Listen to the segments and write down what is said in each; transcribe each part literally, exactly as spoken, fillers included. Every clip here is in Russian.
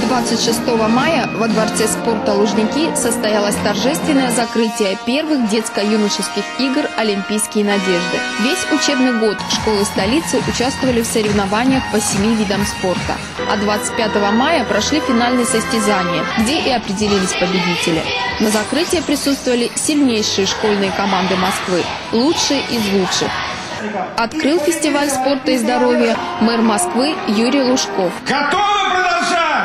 двадцать шестого мая во Дворце спорта «Лужники» состоялось торжественное закрытие первых детско-юношеских игр «Олимпийские надежды». Весь учебный год школы столицы участвовали в соревнованиях по семи видам спорта. А двадцать пятого мая прошли финальные состязания, где и определились победители. На закрытии присутствовали сильнейшие школьные команды Москвы, лучшие из лучших. Открыл фестиваль спорта и здоровья мэр Москвы Юрий Лужков. Готовы продолжать?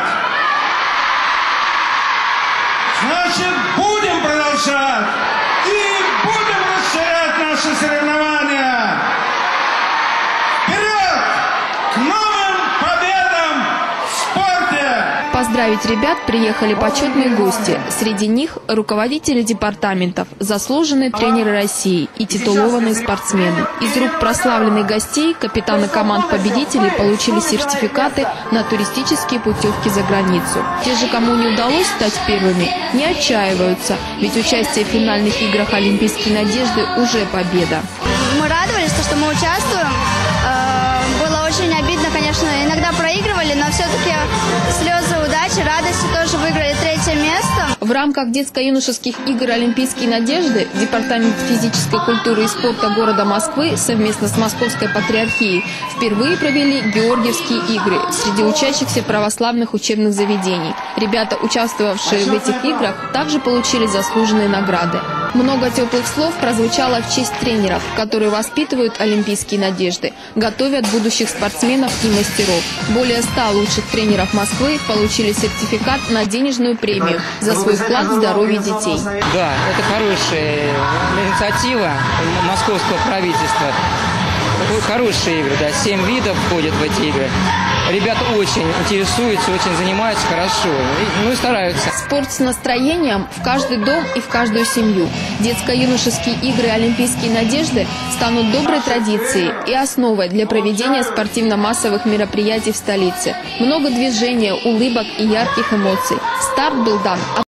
Значит, будем продолжать и будем расширять наши соревнования. Вперед! К новым победам в спорте! Поздравить ребят приехали почетные гости. Среди них руководители департаментов, заслуженные тренеры России и титулованные спортсмены. Из рук прославленных гостей капитаны команд победителей получили сертификаты на туристические путевки за границу. Те же, кому не удалось стать первыми, не отчаиваются, ведь участие в финальных играх «Олимпийские надежды» уже победа. Мы радовались, что мы участвуем. Было очень обидно, конечно, иногда проигрывали, но все-таки слезы удачи, радости, тоже выиграли третье место. В рамках детско-юношеских игр «Олимпийские надежды» Департамент физической культуры и спорта города Москвы совместно с Московской патриархией впервые провели Георгиевские игры среди учащихся православных учебных заведений. Ребята, участвовавшие в этих играх, также получили заслуженные награды. Много теплых слов прозвучало в честь тренеров, которые воспитывают олимпийские надежды, готовят будущих спортсменов и мастеров. Более ста лучших тренеров Москвы получили сертификат на денежную премию за свой вклад в здоровье детей. Да, это хорошая инициатива московского правительства. Хорошие игры, да, семь видов входят в эти игры. Ребята очень интересуются, очень занимаются хорошо, ну и стараются. Спорт с настроением в каждый дом и в каждую семью. Детско-юношеские игры «Олимпийские надежды» станут доброй традицией и основой для проведения спортивно-массовых мероприятий в столице. Много движения, улыбок и ярких эмоций. Старт был дан